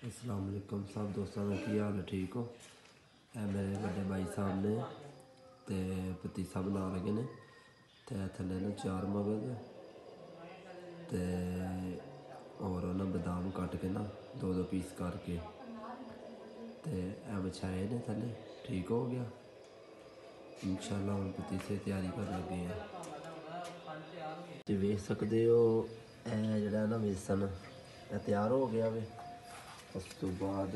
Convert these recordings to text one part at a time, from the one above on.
अस्सलाम वालेकुम सब दोस्तों का की हाल है, ठीक हो? है मेरे बड़े भाई साहब ने ते पतीसा बना लगे ने ते थल्ले ना 4 मगज ते और ना बादाम कट के ना 2-2 पीस करके ते बिछाए ने थल्ले। ठीक हो गया इंशाल्लाह। हम पतीसे तैयारी कर लगे हैं। देख सकते हो जड़ा ना बेसन तैयार हो गया वे। उस तो बाद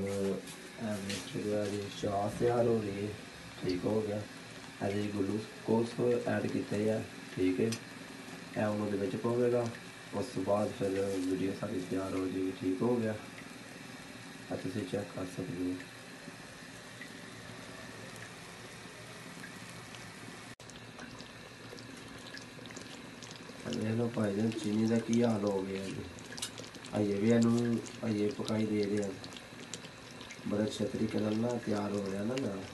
चाह तैयार हो रही है। ठीक हो गया। अभी ग्लूकोस ऐड किया है। ठीक है उन्होंने पवेगा। उस तो बाद फिर वीडियो सारी तैयार हो जाएगी। ठीक हो गया। तुम चेक कर सकते हो। देख लो भाई जान चीनी का की हाल हो गया जी। अजे भी इनू अजे पकाई दे रहे हैं। बड़े अच्छे तरीके ना तैयार हो रहा ना मेरा।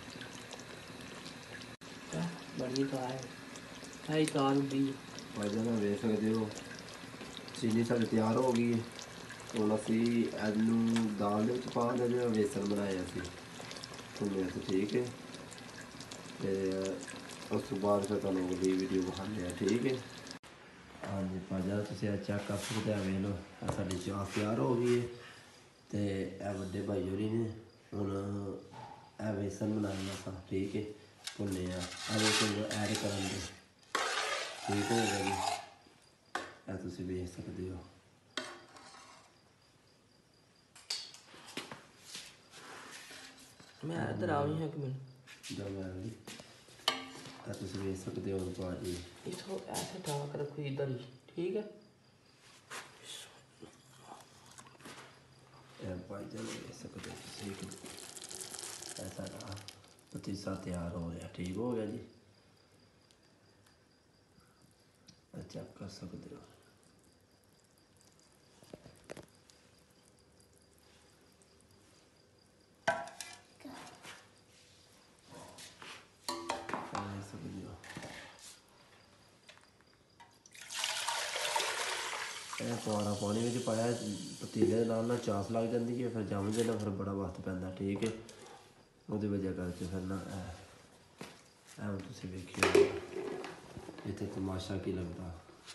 बड़ी कार है कार होगी भाई जान देख सकते हो चीनी सारी तैयार हो गई है। ਹੁਣ ਅਸੀਂ ਇਹਨੂੰ ਦਾਲ ਦੇ ਵਿੱਚ ਪਾ ਦੇਣਾ ਜਿਹੜਾ ਵੇਸਣ ਬਣਾਇਆ ਸੀ ਭੁੰਨਿਆ ਸੀ। ਠੀਕ ਹੈ ਤੇ ਉਸ ਤੋਂ ਬਾਅਦ ਫਿਰ ਤੁਹਾਨੂੰ ਅਗਲੀ ਵੀਡੀਓ ਵਿਖਾਉਂਦੇ ਹਾਂ। ਠੀਕ ਹੈ ਹਾਂਜੀ ਭਾਜਾ ਤੁਸੀਂ ਚੈੱਕ ਕਰ ਸਕਦੇ ਹੋ। ਵੇਖ ਲਓ ਸਾਡੀ ਚਾਹ ਤਿਆਰ ਹੋ ਗਈ ਹੈ ਤੇ ਇਹ ਵੱਡੇ ਭਾਈ ਹੋਰੀ ਨੇ ਹੁਣ ਇਹ ਵੇਸਣ ਬਣਾਉਣਾ ਸੀ। ਠੀਕ ਹੈ ਭੁੰਨਿਆ ਇਹ ਵੇਸਣ ਐਡ ਕਰਨ ਦੇ। ਠੀਕ ਹੋ ਗਿਆ ਜੀ। ਇਹ ਤੁਸੀਂ ਵੇਖ ਸਕਦੇ ਹੋ। मैं इधर आ ही कि मैंने तुम वेख सकते हो भाजी इसको ऐसे ढाक रखो इधर ही। ठीक है भाईजान वेख सकते हो ऐसा पतीसा तैयार हो गया। ठीक हो गया जी। चेक कर सकते हो। पौड़ा पानी में पाया पतीले ना चास लग जाती है फिर जम जाना फिर बड़ा वक्त पैंदा। ठीक है वो वजह करके फिर ना तुम वेखियो इतने तमाशा की लगता।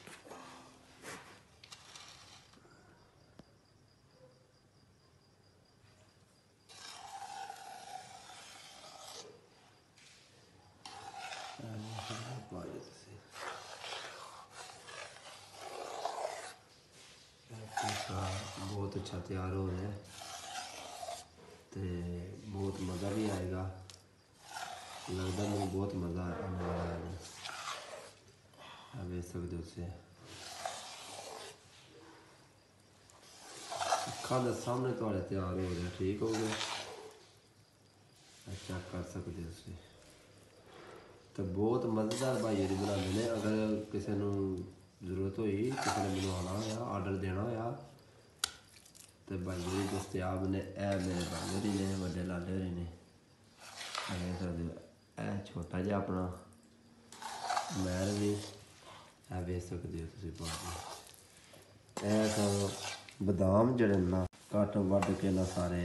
बहुत अच्छा तैयार हो रहा है तो बहुत मज़ा भी आएगा। लगता मैं बहुत मज़ा आने वाला है। आप देख सकते हो खाने सामने थोड़े तैयार हो रहा। ठीक हो गया चेक कर सकते हो। तो बहुत मज़ेदार भाई जी बनाते हैं। अगर किसी को जरूरत हुई किसी ने बनवाना होया आर्डर देना होया तो भाई जी दस्तियाब ने। मेरे भाई होरी ने बड़े लाले होरी ने देख सकते हो। छोटा जिहा अपना महल भी देख सकते हो तुम भाजी। तो बादाम जड़े ना कट वढ़ के ना सारे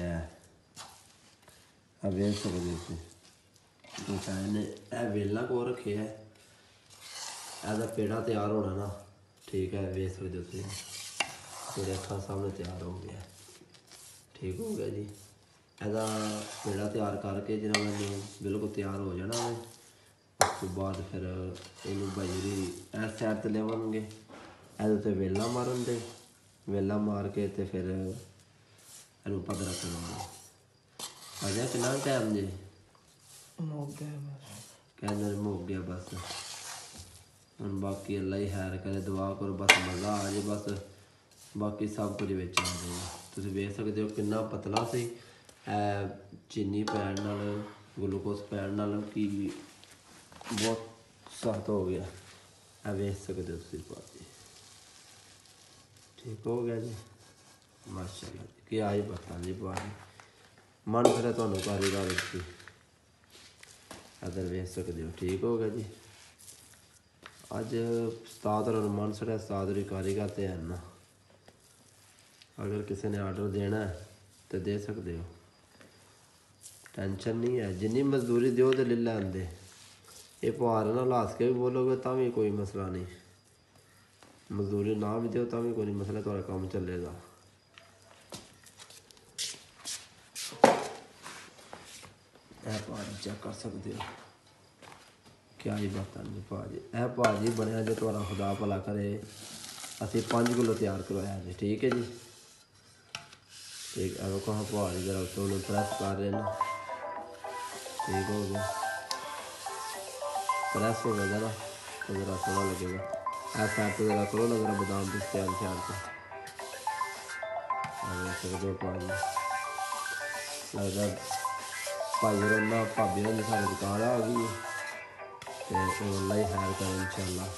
देख सकते हो। ने वेला को रखे है एदा पेड़ा तैयार होना ना। ठीक है वेख सकते हो तेरे अखा सामने तैयार हो गया। ठीक हो गया जी। एदा पेड़ा तैयार करके जिन्हें मैंने बिल्कुल तैयार हो जाना है उस तो बाद फिर इन भाई जी इस सैड तो लियावे ए वेला मारन दे। वेला मार के तो फिर इन पद रखना अजा कि टाइम जी कहने मुक गया बस। हम बाकी अल्लाह ही खैर करे दुआ करो बस मज़ा आ जाए बस। बाकी सब कुछ बेच आ जाएगा। तुम वेख सकते हो कितना पतला सी चीनी पैन नाल ग्लूकोस पैन नाल कि बहुत सख्त हो गया। वेख सकते हो तुम भाजी। ठीक हो गया जी माशाअल्लाह जी। क्या ही पता जी भाजी मन फिर तुहानू कारीगर की अदर वेख सकते हो। ठीक हो गया जी। अज उस्ताद और मन सड़ा उस्ताद होरी कारीगर तो है ना। अगर किसी ने आर्डर देना है तो दे सकते हो, टेंशन नहीं है। जिन्नी मजदूरी दो तो ले लैंदे, ये भार ना लास के भी बोलोगे तो भी कोई मसला नहीं, मजदूरी ना भी दो तो भी कोई नहीं मसला, थोड़ा काम चलेगा। भाजी चेक कर सकते हो, क्या ही बात नहीं भाजी। भाजी बनया जो थोड़ा खुदा भला करे, असी 5 किलो तैयार करवाया जी, ठीक है जी। ठीक है, कहाँ भाजी जरा तो प्रेस कर रहे ना, ठीक हो गया, प्रेस हो गया ना तो ज़रा सोना लगेगा। ऐसा तो ज़रा करो ना, ज़रा बादाम पिस्ते शान से सकते भाजी। लगता भाई रोना भाभी होनी सारी दुकान आ गई तो ऑनलाइन हायर करें इंशाल्लाह।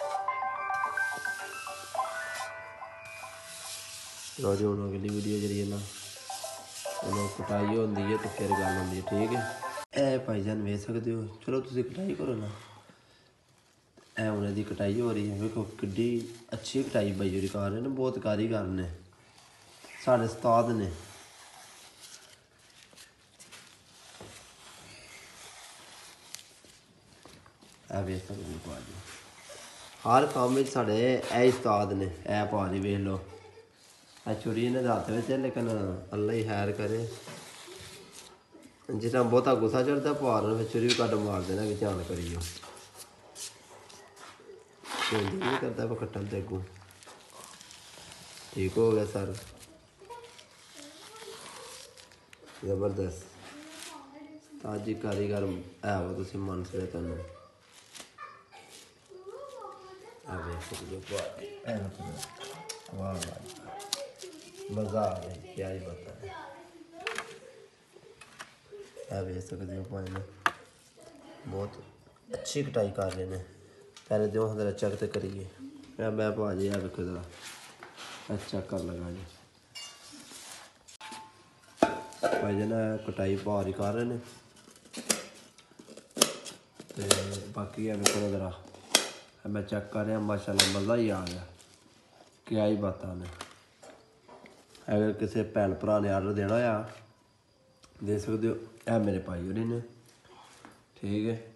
लो जी, हूँ अगली वीडियो जी ना कटाई होती है तो फिर गल होती है, ठीक है। ए भाईजान वेख सकते हो, चलो तुम कटाई करो ना। ए हूँ इसकी कटाई हो रही है, देखो कि अच्छी कटाई भाई जी कर रहे हैं, बहुत कारीगर ने, साढ़े उस्ताद ने। वेख सकते हो भाजी, हर काम में साढ़े ए उस्ताद ने। ए भाजी वेख लो, छुरी इन्हें हथ में है, लेकिन अल्लाह ही खैर करे। जिस टाइम बहुता गुस्सा चढ़ता भार फिर छुरी भी कट मार देना कि ध्यान करियो, नहीं करता पर कट्टन ते अगू। ठीक हो गया सर, जबरदस्त ताजी कारीगर है वो, तुम मन सकते तेन वाह वाह, मज़ा आ गया, क्या ही बता है। वेख सकते हो भाई ने बहुत अच्छी कटाई कर रहे हैं। पहले दो जरा चेक तो करिए, मैं भाजी है वेखो जरा चेक कर लगा जी। भाई जी ने कटाई भार ही कर रहे हैं, तो बाकी है वेखो जरा मैं चेक कर रहा, माशाल्लाह मज़ा ही आ गया, क्या ही बात ने। अगर किसी भैन भरा ने आर्डर देना हो दे सकते हो, यह मेरे भाई होनी ने, ठीक है।